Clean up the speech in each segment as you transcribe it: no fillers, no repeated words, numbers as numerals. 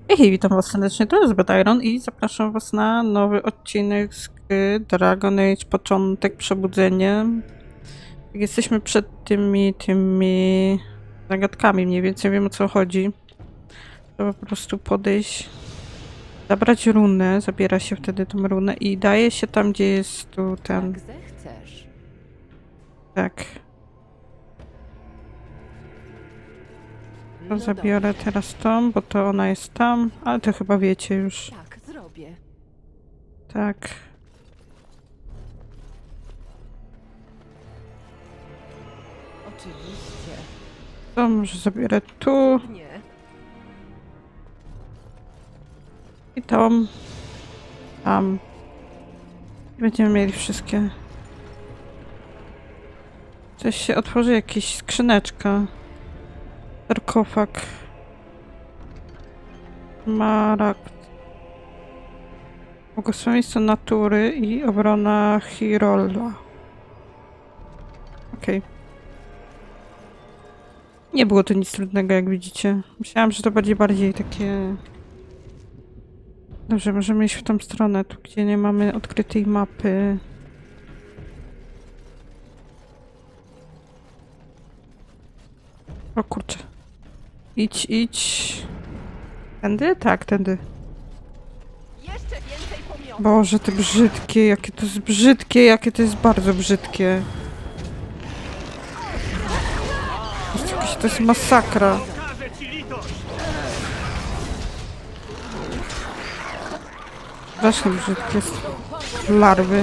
Hej, witam was serdecznie, to jest Bad Iron i zapraszam was na nowy odcinek z gry Dragon Age Początek, Przebudzenie. Jesteśmy przed tymi zagadkami, mniej więcej wiem, o co chodzi. Trzeba po prostu podejść, zabrać runę, zabiera się wtedy tą runę i daje się tam, gdzie jest tu ten... Jak zechcesz. Tak. To No zabiorę dobrze. teraz tą, bo to ona jest tam, ale to chyba wiecie już. Tak, zrobię. Tak. Oczywiście. To może zabiorę tu Nie. i tą. Tam. I będziemy mieli wszystkie. Coś się otworzy, jakaś skrzyneczka. Sarkofag. Marakt. Błogosławieństwo natury i obrona Hirola. Okej. Nie było to nic trudnego, jak widzicie. Myślałam, że to bardziej takie... Dobrze, możemy iść w tą stronę, tu gdzie nie mamy odkrytej mapy. O kurczę. Idź. Tędy? Tak, tędy. Jeszcze więcej pomiotów. Boże, te brzydkie, jakie to jest brzydkie, jakie to jest bardzo brzydkie. To jest masakra. Strasznie brzydkie larwy.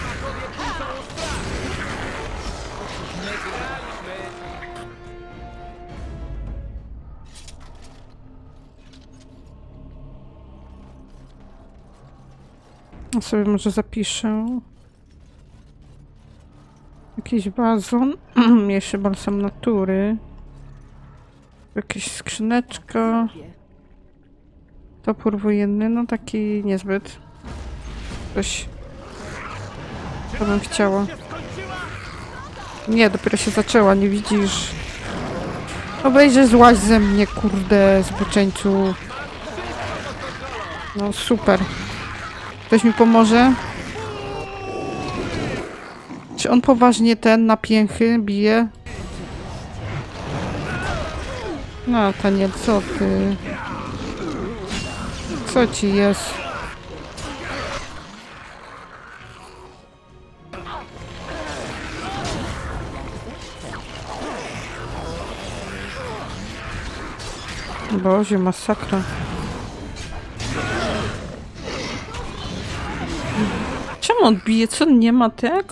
Ja sobie może zapiszę. Jakiś wazon. Jeszcze balsam natury. Jakaś skrzyneczka. Zrobię. Topór wojenny, no taki niezbyt. Coś... Co bym chciała. Nie, dopiero się zaczęła, nie widzisz? Obejrzyj, złaź ze mnie, kurde, zboczeńcu. No super. Ktoś mi pomoże? Czy on poważnie ten na pięchy bije? No, Taniel, co ty? Co ci jest? Boże, masakra. Czemu on bije? Co, nie ma tego?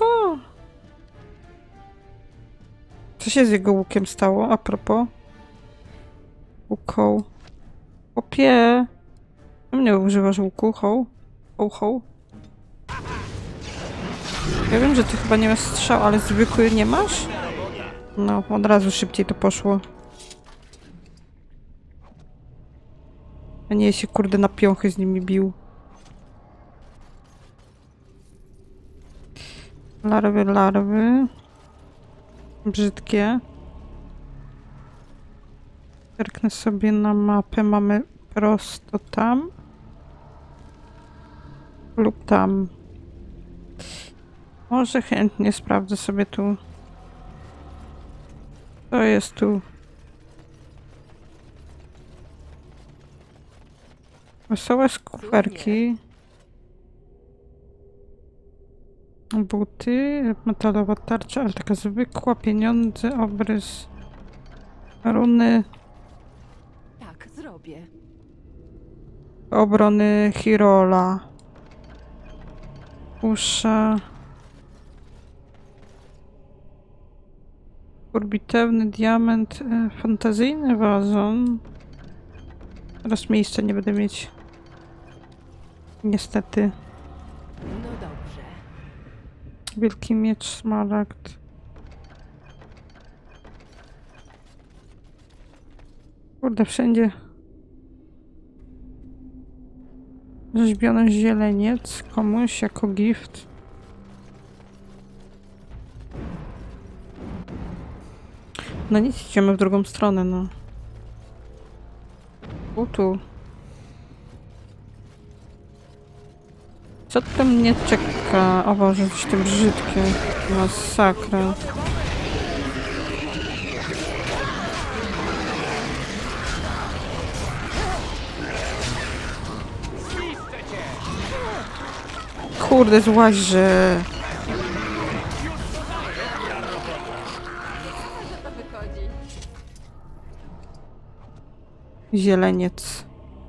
Co się z jego łukiem stało? A propos. Łuką. Opie. Czemu nie używasz łuku? Ho. Ja wiem, że ty chyba nie masz strzał, ale zwykły nie masz? No, od razu szybciej to poszło. A nie się kurde na piąchy z nimi bił. Larwy. Brzydkie. Zerknę sobie na mapę. Mamy prosto tam. Lub tam. Może chętnie sprawdzę sobie tu. Co jest tu? Wesołe skuferki. Buty, metalowa tarcza, ale taka zwykła, pieniądze, obrys, runy, Tak, zrobię. obrony Hirola, usza, bitewny diament, fantazyjny wazon. Teraz miejsca nie będę mieć. Niestety. No dobrze. Wielki miecz, smaragd. Kurde, wszędzie. Rzeźbiony zieleniec komuś jako gift. No nic, idziemy w drugą stronę, no. Tu. Co to mnie czeka? O Boże, coś tym brzydkie. Masakra. Kurde, złaźże. To wychodzi. Zieleniec.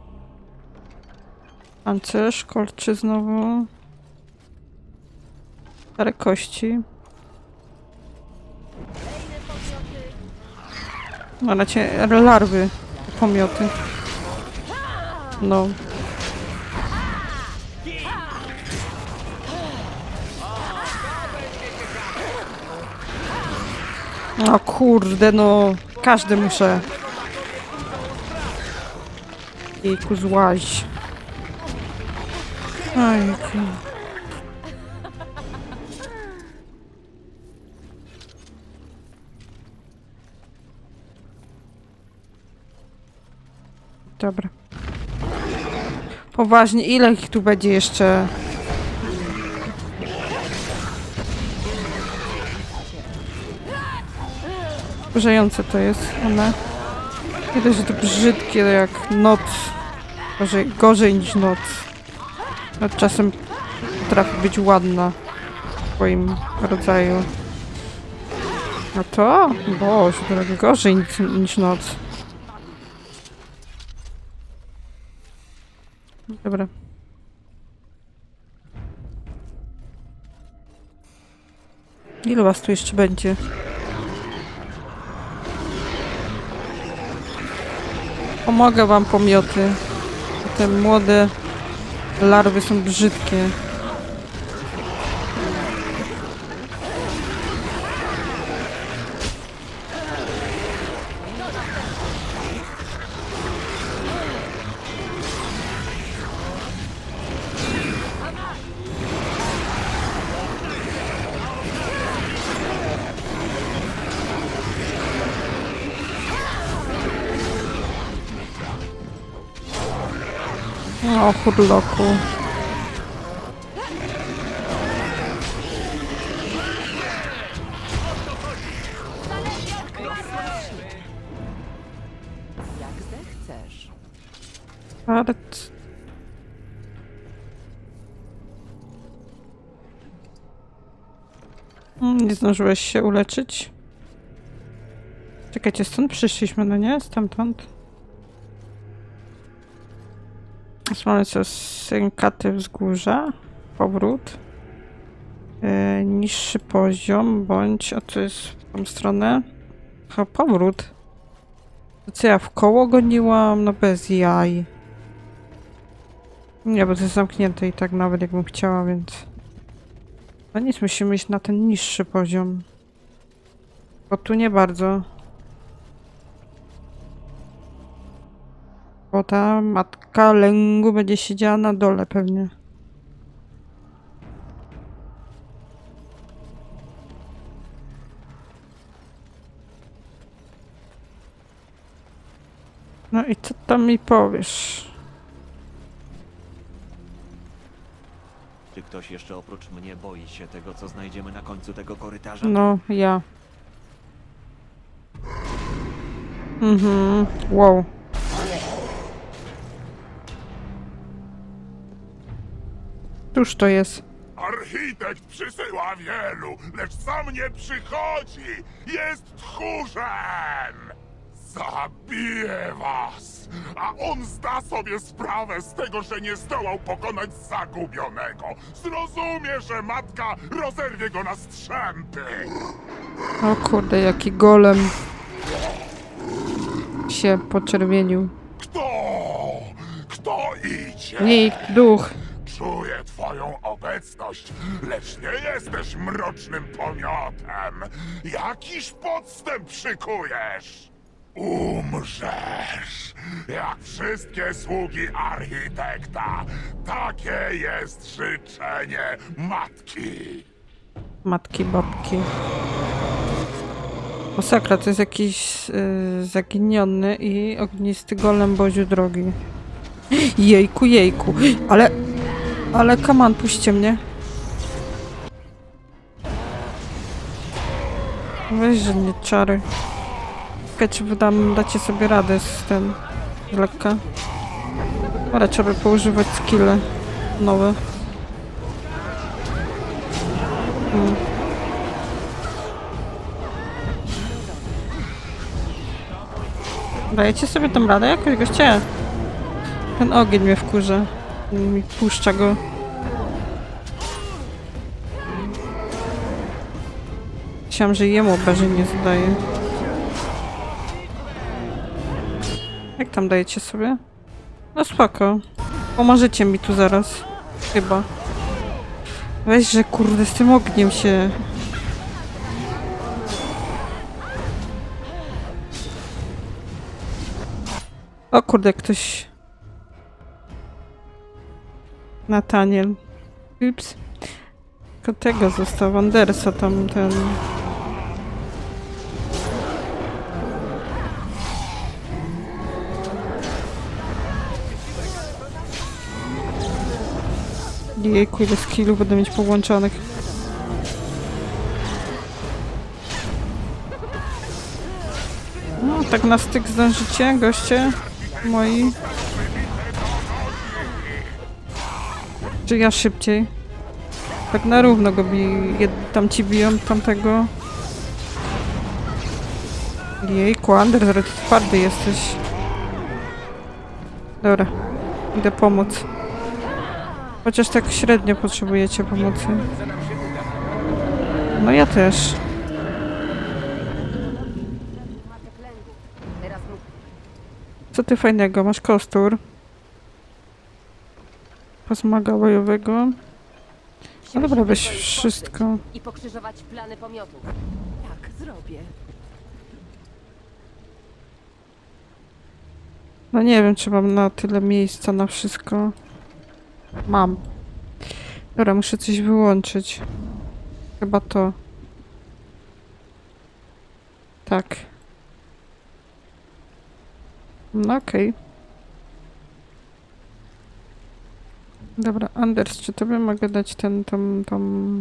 Pancerz, kolczy znowu. Stare kości. No, na cię larwy. Pomioty. No. O kurde, no. Każdy muszę. Jejku, złaź. Ojku. Dobra. Poważnie, ile ich tu będzie jeszcze? Wkurzające to jest one. Widać, że to brzydkie jak noc. Gorzej niż noc. A czasem potrafi być ładna w swoim rodzaju. A to? Boże, to gorzej niż noc. Dobra. Ile was tu jeszcze będzie? Pomogę wam, pomioty. Te młode larwy są brzydkie. O, hurloku. Jak zechcesz. Fart. Nie zdążyłeś się uleczyć? Czekajcie, stąd przyszliśmy, no nie? Stamtąd. Mamy co? Sękaty wzgórza. Powrót. Niższy poziom, bądź... A co jest w tą stronę? Chyba powrót. To co ja w koło goniłam? No bez jaj. Nie, bo to jest zamknięte i tak nawet jakbym chciała, więc... No nic, musimy iść na ten niższy poziom. Bo tu nie bardzo. Bo ta matka lęgu będzie siedziała na dole pewnie. No i co tam mi powiesz? Czy ktoś jeszcze oprócz mnie boi się tego, co znajdziemy na końcu tego korytarza? No, ja. Wow. Cóż to jest? Architekt przysyła wielu, lecz sam nie przychodzi. Jest tchórzem! Zabiję was! A on zda sobie sprawę z tego, że nie zdołał pokonać zagubionego. Zrozumie, że matka rozerwie go na strzępy. O kurde, jaki golem się poczerwienił. Kto idzie? Nikt, duch. Czuję twoją obecność, lecz nie jesteś mrocznym pomiotem. Jakiż podstęp szykujesz? Umrzesz, jak wszystkie sługi architekta. Takie jest życzenie matki. Matki, babki. Masakra, to jest jakiś zaginiony i ognisty golem Boziu drogi. Jejku, jejku, ale... Ale come on, puśćcie mnie. Weź, że nie czary. Czekaj, czy dacie sobie radę z tym z lekka. Ale trzeba poużywać skille nowe. Dajecie sobie tam radę jakoś, goście? Ten ogień mnie wkurza. Mi puszcza go. Myślałam, że jemu obrażeń nie zadaje. Jak tam dajecie sobie? No spoko. Pomożecie mi tu zaraz. Chyba. Weź, że kurde z tym ogniem się... O kurde, ktoś... Nataniel. Ups. Tylko tego został, Andersa tam ten... Jejku, ile skillów będę mieć połączonych. No, tak na styk zdążycie, goście moi. Czy ja szybciej? Tak na równo go tam ci biją tamtego. Jejku, Anders, ty twardy jesteś. Dobra, idę pomóc. Chociaż tak średnio potrzebujecie pomocy. No ja też. Co ty fajnego? Masz kostur. Pasmaga bojowego. No dobra, weź wszystko. I pokrzyżować plany pomiotów. Tak, zrobię. No nie wiem, czy mam na tyle miejsca na wszystko. Mam. Dobra, muszę coś wyłączyć. Chyba to. Tak. No okej. Dobra, Anders, czy tobie mogę dać tam...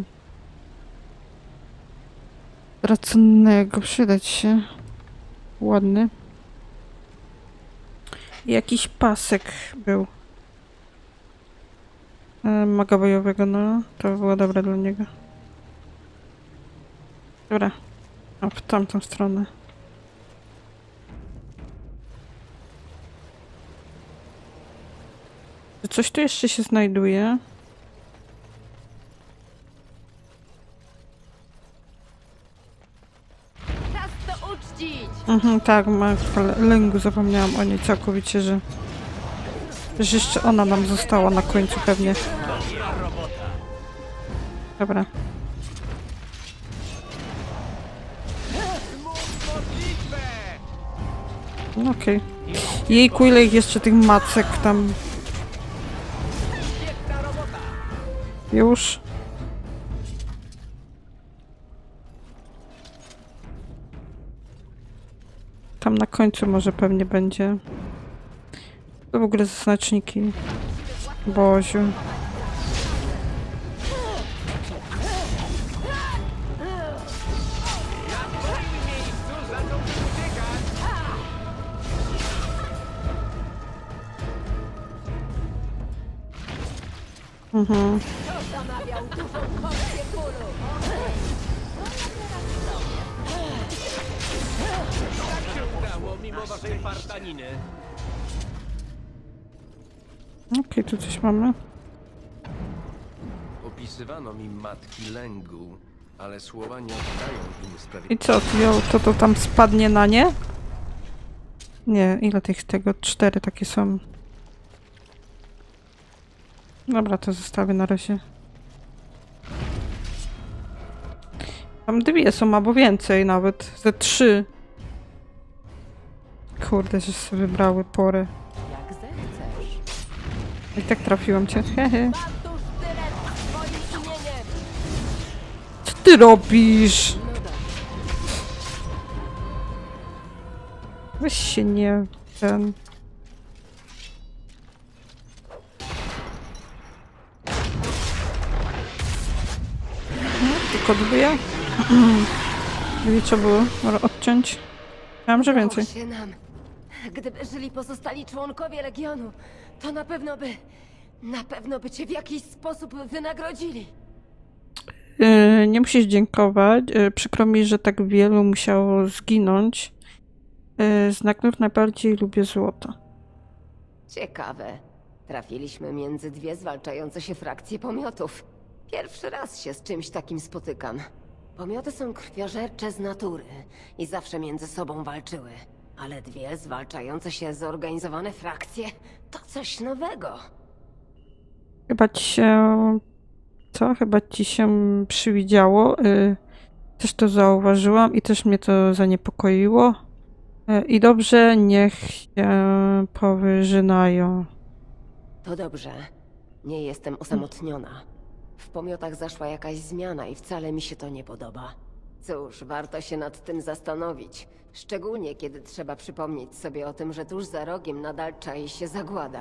Draconego, przydać się. Ładny. I jakiś pasek był. Maga bojowego, no. To by było dobre dla niego. Dobra. A w tamtą stronę. Czy coś tu jeszcze się znajduje? Czas to uczcić! Tak, Lęgu zapomniałam o niej całkowicie, że jeszcze ona nam została na końcu pewnie. Dobra. No okej. Jejku, ile ich jeszcze tych macek tam... Już? Tam na końcu może pewnie będzie. To w ogóle znaczniki. Boziu. Mhm. Okej, tu coś mamy. Opisywano mi matki lęgu, ale słowa nie oddają im sprawiedliwości. I co, to tam spadnie na nie? Nie, ile tych tego? 4 takie są. Dobra, to zostawię na razie. Tam 2 są, albo więcej nawet. Ze 3. Kurde, że sobie wybrały porę. Jak zechcesz. I tak trafiłam cię. Hehe. Bantuż tyle swoim imieniem! Co ty robisz? No dobrze. Weź się nie... ten... tylko 2. I trzeba było odciąć. Myślałam, że więcej. Udało się nam. Gdyby żyli pozostali członkowie Legionu, to na pewno by cię w jakiś sposób wynagrodzili. Nie musisz dziękować. Przykro mi, że tak wielu musiało zginąć. Z Nagnur najbardziej lubię złoto. Ciekawe. Trafiliśmy między 2 zwalczające się frakcje pomiotów. Pierwszy raz się z czymś takim spotykam. Pomioty są krwiożercze z natury i zawsze między sobą walczyły. Ale 2 zwalczające się zorganizowane frakcje to coś nowego. Chyba ci się... Co? Chyba ci się przywidziało. Też to zauważyłam i też mnie to zaniepokoiło. I dobrze, niech się powyżynają. To dobrze. Nie jestem osamotniona. W pomiotach zaszła jakaś zmiana i wcale mi się to nie podoba. Cóż, warto się nad tym zastanowić. Szczególnie kiedy trzeba przypomnieć sobie o tym, że tuż za rogiem nadal czai się zagłada.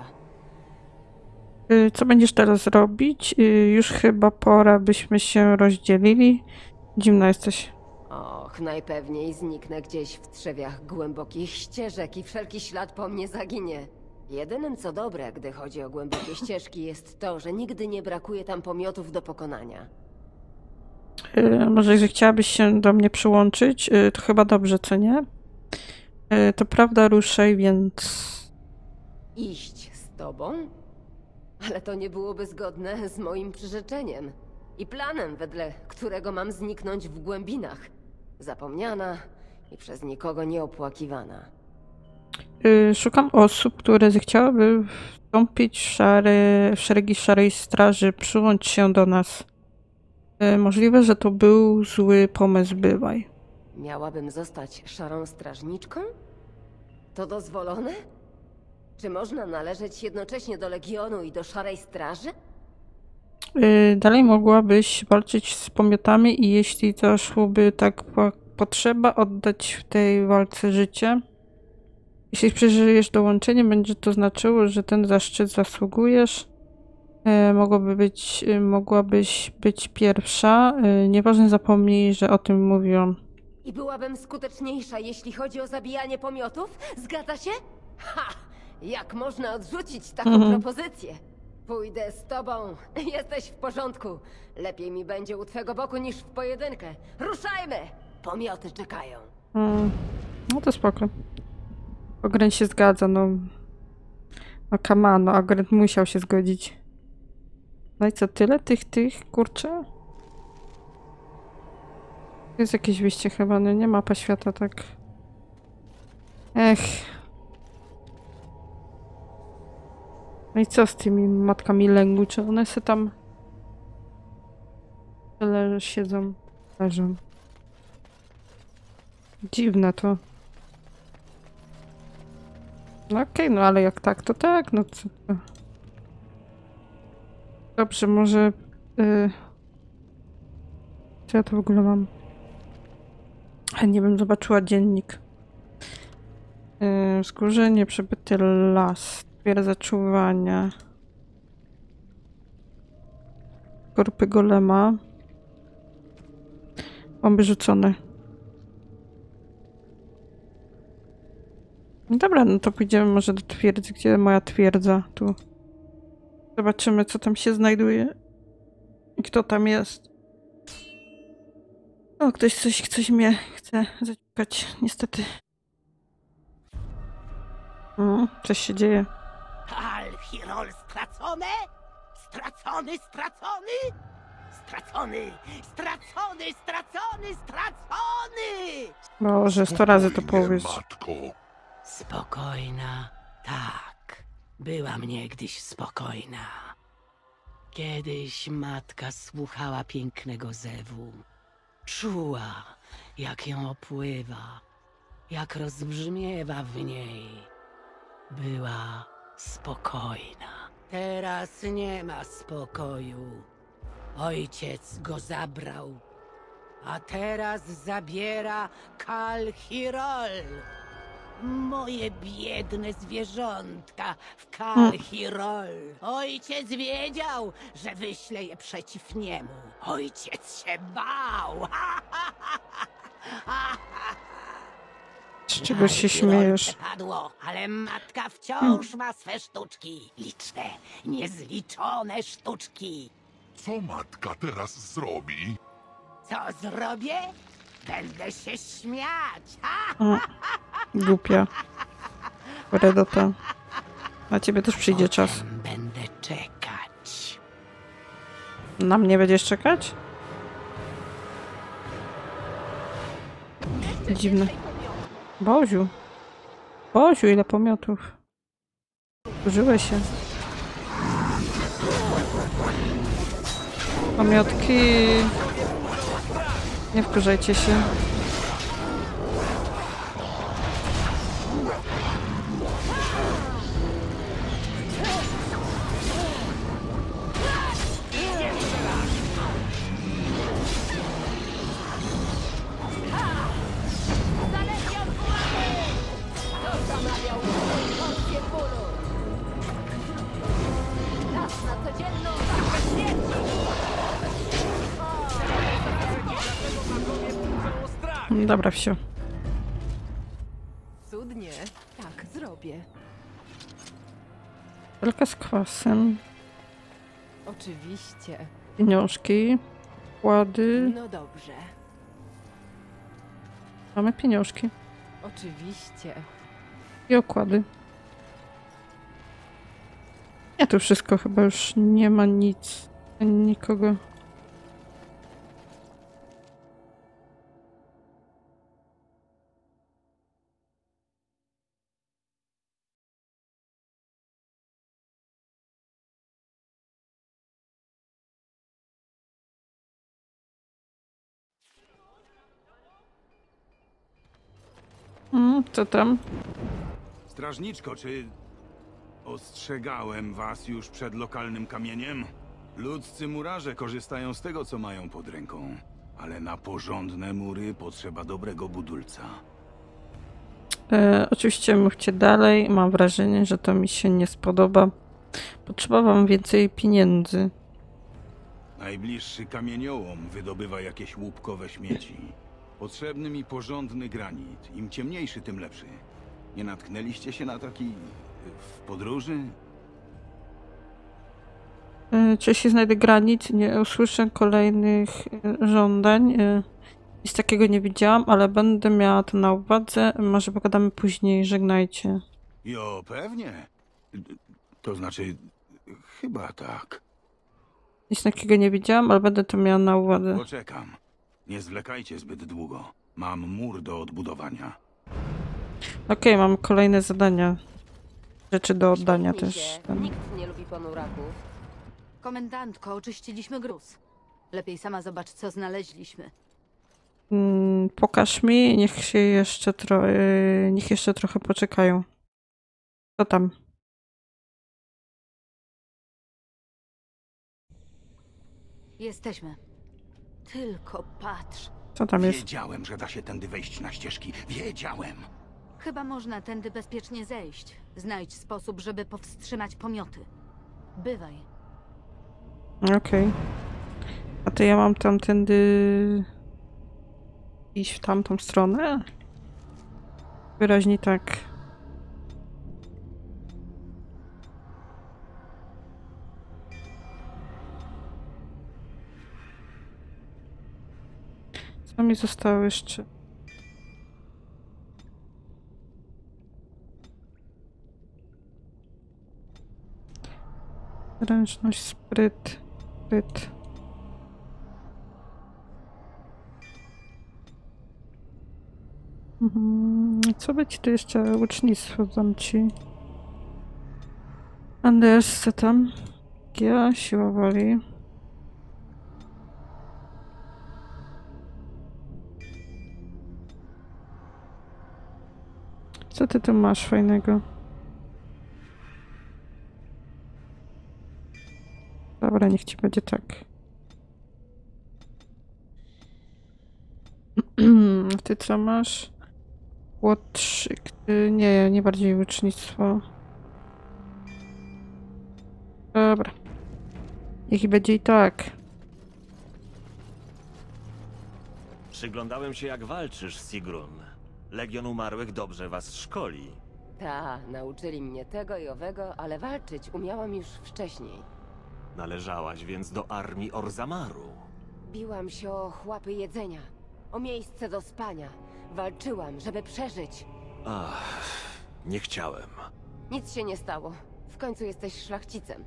Co będziesz teraz robić? Już chyba pora, byśmy się rozdzielili. Dziwna jesteś. Och, najpewniej zniknę gdzieś w trzewiach głębokich ścieżek i wszelki ślad po mnie zaginie. Jedynym co dobre, gdy chodzi o głębokie ścieżki, jest to, że nigdy nie brakuje tam pomiotów do pokonania. Może jeżeli chciałabyś się do mnie przyłączyć, to chyba dobrze, co nie? To prawda, ruszaj, więc... Iść z tobą? Ale to nie byłoby zgodne z moim przyrzeczeniem i planem, wedle którego mam zniknąć w głębinach. Zapomniana i przez nikogo nieopłakiwana. Szukam osób, które zechciałyby wstąpić w szeregi Szarej Straży. Przyłącz się do nas. Możliwe, że to był zły pomysł, bywaj. Miałabym zostać szarą strażniczką? To dozwolone? Czy można należeć jednocześnie do Legionu i do Szarej Straży? Dalej mogłabyś walczyć z pomiotami i jeśli zaszłoby tak potrzeba, oddać w tej walce życie. Jeśli przeżyjesz dołączenie, będzie to znaczyło, że ten zaszczyt zasługujesz. Mogłabyś być pierwsza. Nieważne, zapomnij, że o tym mówiłam. I byłabym skuteczniejsza, jeśli chodzi o zabijanie pomiotów? Zgadza się? Ha! Jak można odrzucić taką propozycję? Pójdę z tobą. Jesteś w porządku. Lepiej mi będzie u twego boku niż w pojedynkę. Ruszajmy! Pomioty czekają. No to spoko. Ogryn się zgadza, no. No kamano, Ogryn musiał się zgodzić. No i co, tyle tych, kurczę? To jest jakieś wyjście chyba, no nie mapa świata, tak. Ech. No i co z tymi matkami lęgu? Czy one se tam tyle siedzą, leżą? Dziwne to. No okej, no ale jak tak, to tak, no co to? Dobrze, może... Co ja to w ogóle mam? Nie wiem, zobaczyła dziennik. Wzgórzenie, przebyty las, twierdza czuwania. Korpy golema. Bomby rzucone. No dobra, no to pójdziemy może do twierdzy. Gdzie moja twierdza? Tu. Zobaczymy, co tam się znajduje. I kto tam jest. O, ktoś mnie chce zaciukać, niestety. Coś się dzieje. Kal-Hirol stracone? Stracony, stracony? Stracony, stracony, stracony, stracony! Boże, 100 razy to powiesz. Matko, Spokojna, tak. Była niegdyś spokojna. Kiedyś matka słuchała pięknego zewu. Czuła, jak ją opływa, jak rozbrzmiewa w niej. Była spokojna. Teraz nie ma spokoju. Ojciec go zabrał, a teraz zabiera Kal-Hirol. Moje biedne zwierzątka w Kalchirol. Ojciec wiedział, że wyśle je przeciw niemu. Ojciec się bał. Z czego się Kalchirol śmiejesz? przepadło, ale matka wciąż ma swe sztuczki. Liczne, niezliczone sztuczki. Co matka teraz zrobi? Co zrobię? Będę się śmiać. Głupia. Redota. Na ciebie też przyjdzie czas. Potem będę czekać. Na mnie będziesz czekać? Dziwne. Boziu. Boziu, ile pomiotów. Użyłeś się. Pomiotki. Nie wkurzajcie się. Dobra, wsio. Cudnie. Tak, zrobię. Wielka z kwasem. Oczywiście. Pieniążki. Kłady. No dobrze. Mamy pieniążki. Oczywiście. I okłady. Ja tu wszystko chyba już nie ma nic. Ani nikogo. Co tam? Strażniczko, czy ostrzegałem was już przed lokalnym kamieniem? Ludzcy murarze korzystają z tego, co mają pod ręką. Ale na porządne mury potrzeba dobrego budulca. Oczywiście mówcie dalej. Mam wrażenie, że to mi się nie spodoba. Potrzeba wam więcej pieniędzy. Najbliższy kamieniołom wydobywa jakieś łupkowe śmieci. Potrzebny mi porządny granit. Im ciemniejszy, tym lepszy. Nie natknęliście się na taki w podróży? Czy jeśli znajdę granit, nie usłyszę kolejnych żądań. Nic takiego nie widziałam, ale będę miała to na uwadze. Może pogadamy później. Żegnajcie. Jo, pewnie. To znaczy, chyba tak. Nic takiego nie widziałam, ale będę to miała na uwadze. Poczekam. Nie zwlekajcie zbyt długo. Mam mur do odbudowania. Okej, mam kolejne zadania. Rzeczy do oddania Śmiejmy też. się. Nikt nie lubi ponuraków. Komendantko, oczyściliśmy gruz. Lepiej sama zobacz, co znaleźliśmy. Pokaż mi, niech się jeszcze niech jeszcze trochę poczekają. Co tam? Jesteśmy. Tylko patrz. Co tam jest? Wiedziałem, że da się tędy wejść na ścieżki. Wiedziałem! Chyba można tędy bezpiecznie zejść. Znajdź sposób, żeby powstrzymać pomioty. Bywaj. Okej. A to ja mam tamtędy iść w tamtą stronę? Wyraźnie tak. Co mi zostało jeszcze? Zręczność, spryt. Co by ci tu jeszcze łucznictwo dam ci? Anders, co tam? Ja, siła woli. Co ty tu masz fajnego? Dobra, niech ci będzie tak. Ty co masz? Łotrzyk. Nie, nie bardziej łucznictwo. Dobra. Niech będzie i tak. Przyglądałem się, jak walczysz, Sigrun. Legion Umarłych dobrze was szkoli. Ta, nauczyli mnie tego i owego, ale walczyć umiałam już wcześniej. Należałaś więc do armii Orzamaru. Biłam się o chłapy jedzenia, o miejsce do spania. Walczyłam, żeby przeżyć. Ach, nie chciałem. Nic się nie stało. W końcu jesteś szlachcicem.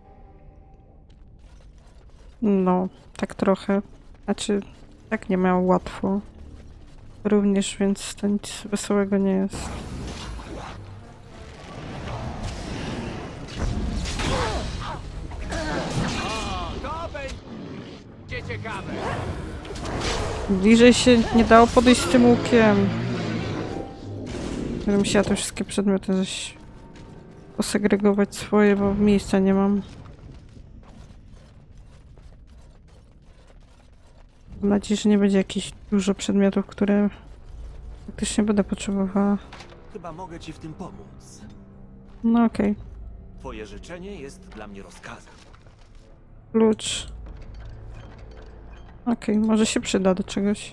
No, tak trochę. Znaczy, tak nie miał łatwo. Również, więc to nic wesołego nie jest. Ciekawe. Bliżej się nie dało podejść z tym łukiem. Będę musiała te wszystkie przedmioty zaś posegregować swoje, bo miejsca nie mam. Mam nadzieję, że nie będzie jakichś dużo przedmiotów, które faktycznie będę potrzebowała. Chyba mogę ci w tym pomóc. No okej. Twoje życzenie jest dla mnie rozkazem. Klucz. Okej, może się przyda do czegoś.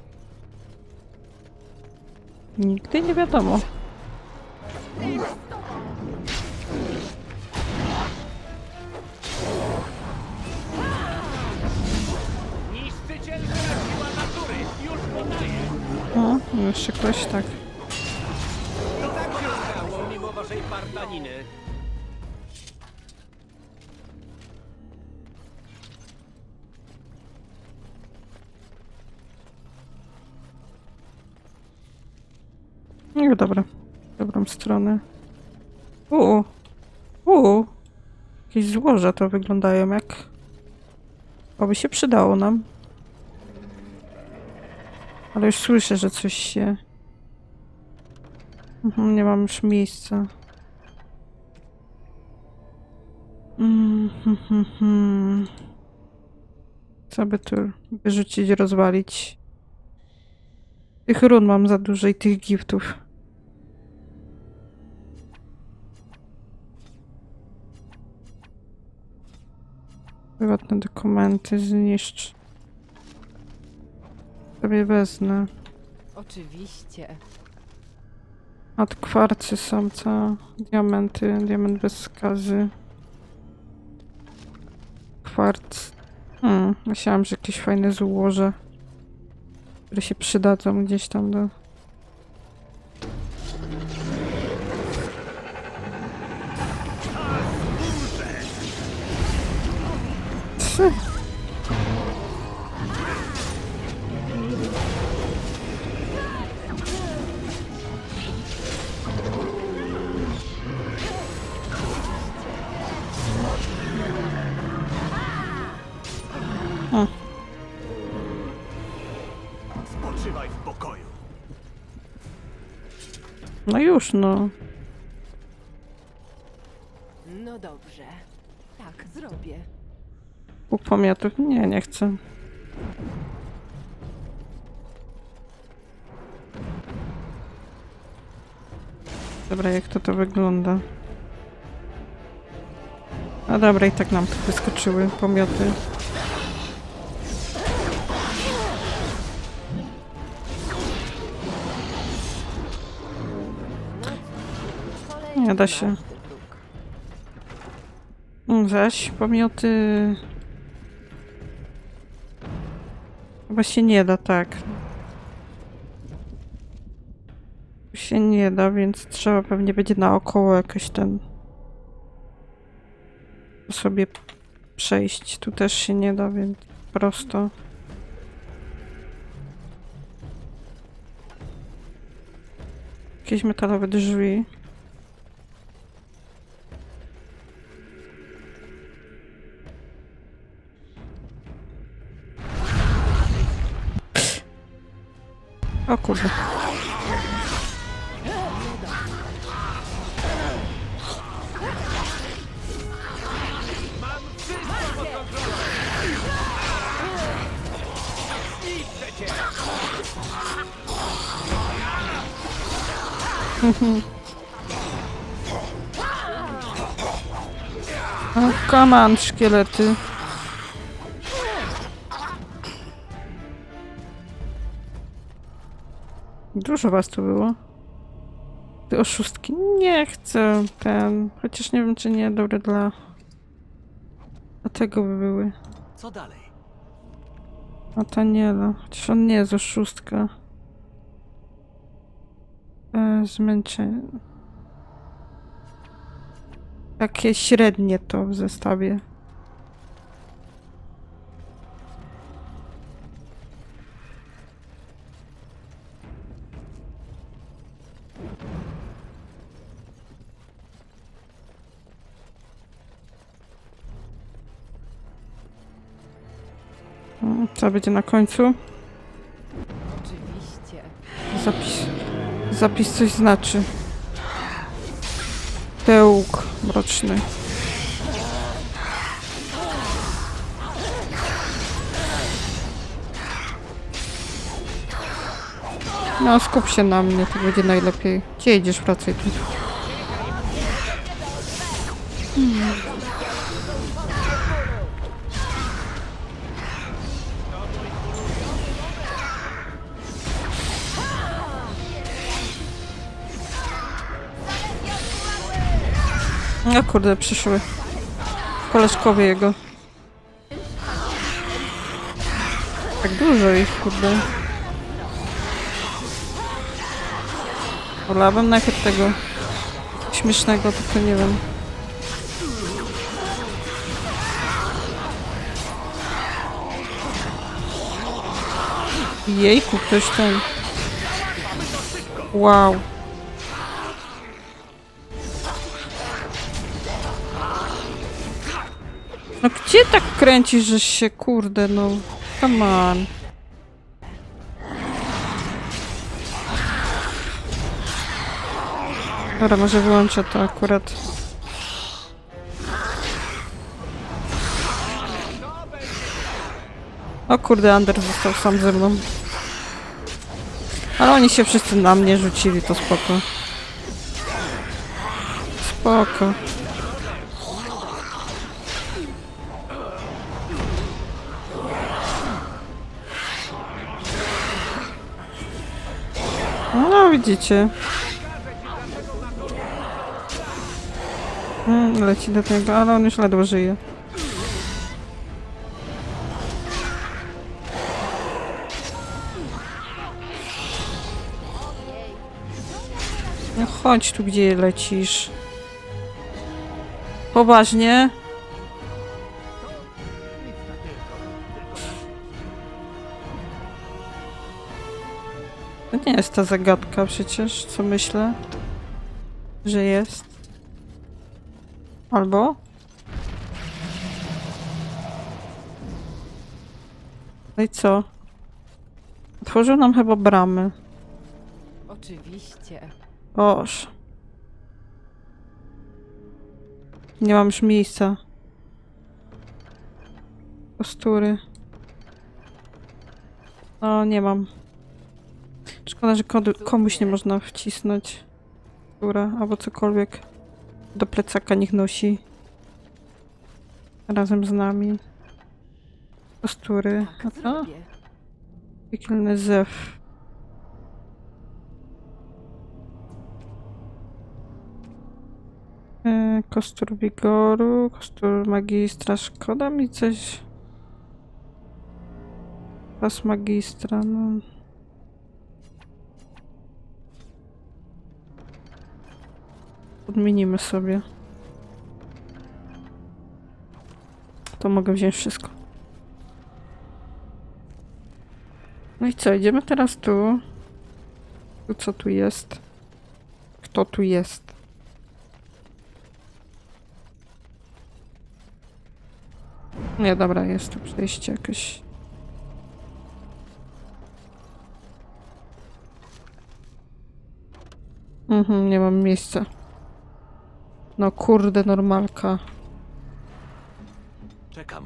Nigdy nie wiadomo. Niszczycielska siła natury już podaje. O, jeszcze ktoś tak. To tak się stało, mimo waszej partaniny. No dobra. W dobrą stronę. Jakieś złoża to wyglądają jak... Oby się przydało nam. Ale już słyszę, że coś się... Nie mam już miejsca. Co by tu wyrzucić, rozwalić? Tych run mam za dużo i tych giftów. Prywatne dokumenty zniszcz. Sobie wezmę. Oczywiście. Od kwarcy są co? Diamenty, diament bez skazy. Kwarc. Myślałam, że jakieś fajne złoże, które się przydadzą gdzieś tam do... Spoczywaj w pokoju. No już, no. No dobrze. Tak, zrobię. Łuk pomiotów? Nie, nie chcę. Dobra, jak to wygląda? A dobra, i tak nam tu wyskoczyły pomioty. Nie da się. Zaś pomioty... Chyba się nie da, tak. Się nie da, więc trzeba pewnie będzie naokoło jakoś ten... sobie przejść. Tu też się nie da, więc prosto. Jakieś metalowe drzwi. O kurde. O, come on, szkielety. Dużo was tu było. Ty oszustki. Nie chcę ten. Chociaż nie wiem, czy nie dobre dla tego by były. Co dalej? A ta nie, no. Chociaż on nie jest oszustka. Zmęczenie. Takie średnie to w zestawie. Co będzie na końcu? Oczywiście. Zapis coś znaczy. Tełk mroczny. No, skup się na mnie, to będzie najlepiej. Gdzie idziesz? Wracaj tu. No kurde, przyszły. Koleżkowie jego. Tak dużo ich, kurde. Wolałabym najpierw tego śmiesznego, tylko nie wiem. Jejku, ktoś ten. Wow. No gdzie tak kręcisz, że się, kurde, no. Come on. Dobra, może wyłączę to akurat. O kurde, Ander został sam ze mną. Ale oni się wszyscy na mnie rzucili, to spoko. Spoko. No, widzicie. Leci do tego, ale on już ledwo żyje. No chodź tu, gdzie lecisz. Poważnie? To nie jest ta zagadka przecież, co myślę, że jest. Albo? No i co? Otworzył nam chyba bramy. Oczywiście. Boże. Nie mam już miejsca. Kostury. No, nie mam. Szkoda, że komuś nie można wcisnąć. Kostura albo cokolwiek. Do plecaka niech nosi. Razem z nami. Kostury. A to? Piekielny zew. Kostur wigoru, kostur magistra. Szkoda mi coś. Pas magistra, no. Podmienimy sobie. To mogę wziąć wszystko. No i co, idziemy teraz tu. Tu co tu jest? Kto tu jest? Nie, dobra, jest tu przejście jakieś. Nie mam miejsca. No kurde, normalka. Czekam.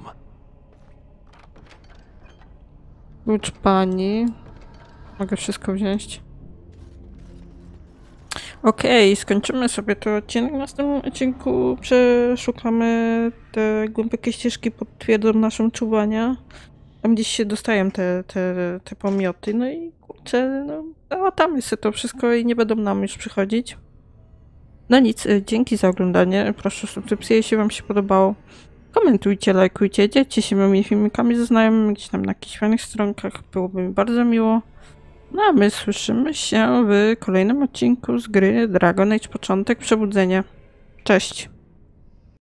Klucz pani. Mogę wszystko wziąć. Okej, skończymy sobie ten odcinek. W następnym odcinku przeszukamy te głębokie ścieżki, potwierdzą naszą czuwania. Tam gdzieś się dostają te pomioty. No i kurczę, no tam jest to wszystko i nie będą nam już przychodzić. No nic, dzięki za oglądanie. Proszę o subskrypcję, jeśli wam się podobało. Komentujcie, lajkujcie, dzielcie się moimi filmikami ze znajomymi gdzieś tam na jakichś fajnych stronkach. Byłoby mi bardzo miło. No a my słyszymy się w kolejnym odcinku z gry Dragon Age Początek Przebudzenia. Cześć!